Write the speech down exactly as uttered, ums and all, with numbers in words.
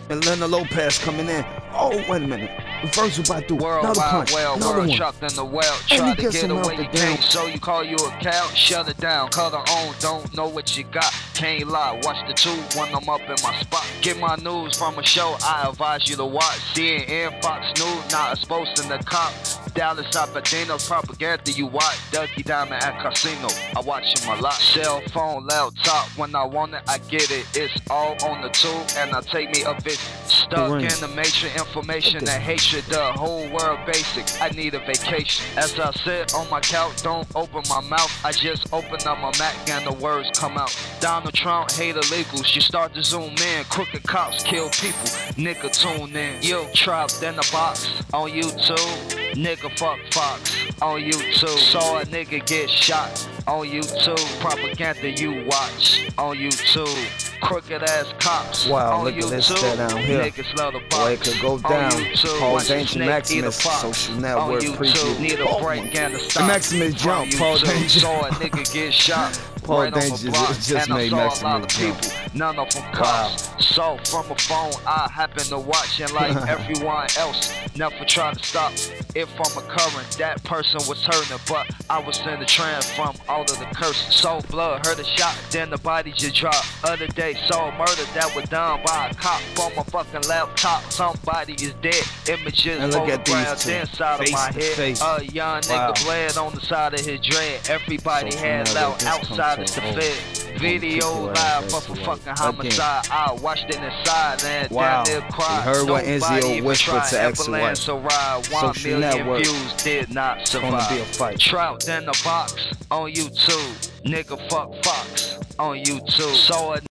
And Lena Lopez coming in. Oh, wait a minute. Reversal by do. World Another wide punch. well, Another world one. trapped in the well. And Try he to gets get him out away, the you down. can't. So you call you a cow, shut it down. Color on, don't know what you got. Can't lie, watch the tube when I'm up in my spot. Get my news from a show I advise you to watch. C N N, Fox News, not exposed in the cop. Dallas, Papadenos, propaganda you watch. Ducky Diamond at casino, I watch him a lot. Cell phone, laptop, when I want it, I get it. It's all on the tube, and I take me a bit. Stuck in the matrix, information and hatred, the whole world basic. I need a vacation. As I sit on my couch, don't open my mouth. I just open up my Mac and the words come out. Donald Trump hate illegals. You start to zoom in. Crooked cops kill people. Nigga tune in. You trapped in a box on YouTube. Nigga fuck Fox on YouTube. Saw a nigga get shot on YouTube. Propaganda you watch on YouTube. Crooked ass cops wow, on look YouTube. at this shit down here. Niggas love the box. Boy, it could go down. Paul Danger Maximus, Fox social network preview. Need a Oh, break and a the stop. Maximus jump. Paul Danger. Saw a nigga get shot. Paul right Danger on the block, just and made I saw a lot Maximus of jump. people, none of them cops. So from a phone, I happen to watch, and like everyone else, never try to stop. If I'm occurring, that person was hurting, but I was in the trance from all of the curses. Saw blood, heard a shot, then the body just dropped. Other day, saw murder that was done by a cop on my fucking laptop. Somebody is dead. Images And look at these photographed two, inside of face my to head. face. A young Wow. nigga bled on the side of his dread. Everybody Social had network, loud this outside comes of the from fed. home. Video Home live people for are fucking right. homicide. I watched it inside and Wow. down there cried. You heard what Nobody Enzio even whispered tried. to X Y. Ambulance arrived. One Social million network. views did not It's gonna survive. be a fight. Trout in the box on YouTube. Nigga fuck Fox on YouTube. Saw a